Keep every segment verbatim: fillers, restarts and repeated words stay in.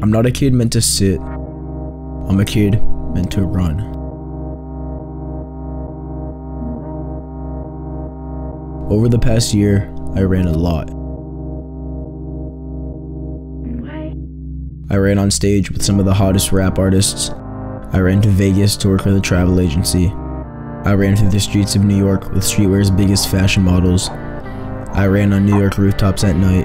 I'm not a kid meant to sit. I'm a kid meant to run. Over the past year, I ran a lot. I ran on stage with some of the hottest rap artists. I ran to Vegas to work with a travel agency. I ran through the streets of New York with streetwear's biggest fashion models. I ran on New York rooftops at night.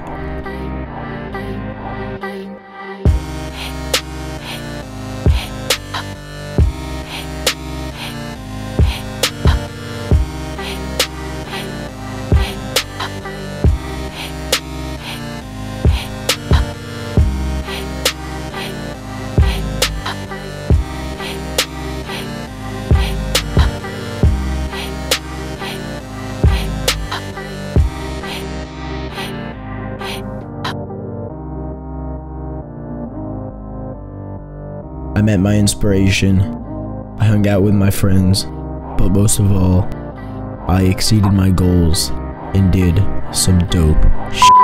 I met my inspiration, I hung out with my friends, but most of all, I exceeded my goals and did some dope shit.